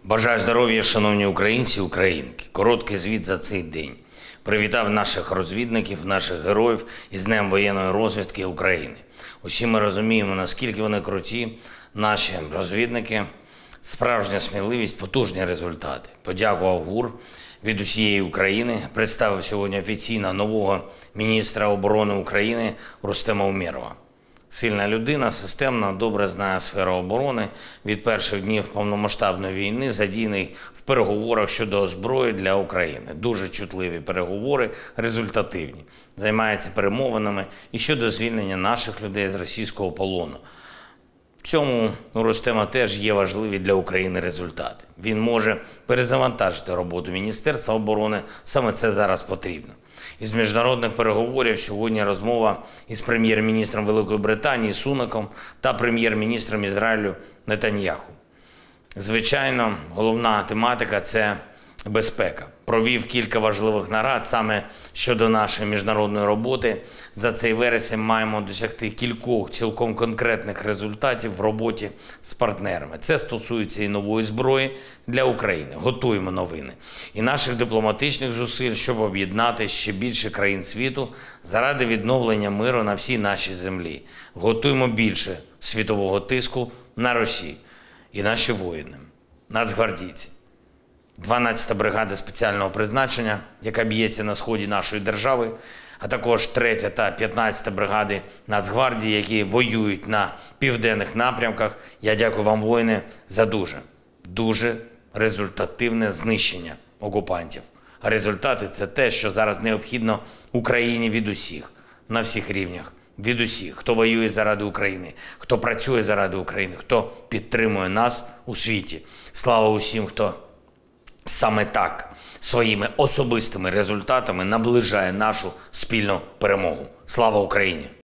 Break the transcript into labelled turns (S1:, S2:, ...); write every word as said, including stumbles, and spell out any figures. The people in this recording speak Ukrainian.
S1: Бажаю здоров'я, шановні українці, українки. Короткий звіт за цей день. Привітав наших розвідників, наших героїв із Днем воєнної розвідки України. Усі ми розуміємо, наскільки вони круті, наші розвідники, справжня сміливість, потужні результати. Подякував ГУР від усієї України, представив сьогодні офіційно нового міністра оборони України Рустема Умєрова. Сильна людина, системна, добре знає сферу оборони. Від перших днів повномасштабної війни задійний в переговорах щодо озброї для України. Дуже чутливі переговори, результативні. Займається перемовинами і щодо звільнення наших людей з російського полону. В цьому у Рустема теж є важливі для України результати. Він може перезавантажити роботу Міністерства оборони, саме це зараз потрібно. Із міжнародних переговорів сьогодні розмова із прем'єр-міністром Великої Британії Сунаком та прем'єр-міністром Ізраїлю Нетаньяху. Звичайно, головна тематика – це безпека. Провів кілька важливих нарад саме щодо нашої міжнародної роботи. За цей вересень маємо досягти кількох цілком конкретних результатів в роботі з партнерами. Це стосується і нової зброї для України. Готуємо новини. І наших дипломатичних зусиль, щоб об'єднати ще більше країн світу заради відновлення миру на всій нашій землі. Готуємо більше світового тиску на Росію. І наші воїни, нацгвардійці. дванадцята бригада спеціального призначення, яка б'ється на сході нашої держави, а також третя та п'ятнадцята бригади Нацгвардії, які воюють на південних напрямках. Я дякую вам, воїни, за дуже, дуже результативне знищення окупантів. А результати – це те, що зараз необхідно Україні від усіх, на всіх рівнях. Від усіх, хто воює заради України, хто працює заради України, хто підтримує нас у світі. Слава усім, хто саме так, своїми особистими результатами наближає нашу спільну перемогу. Слава Україні!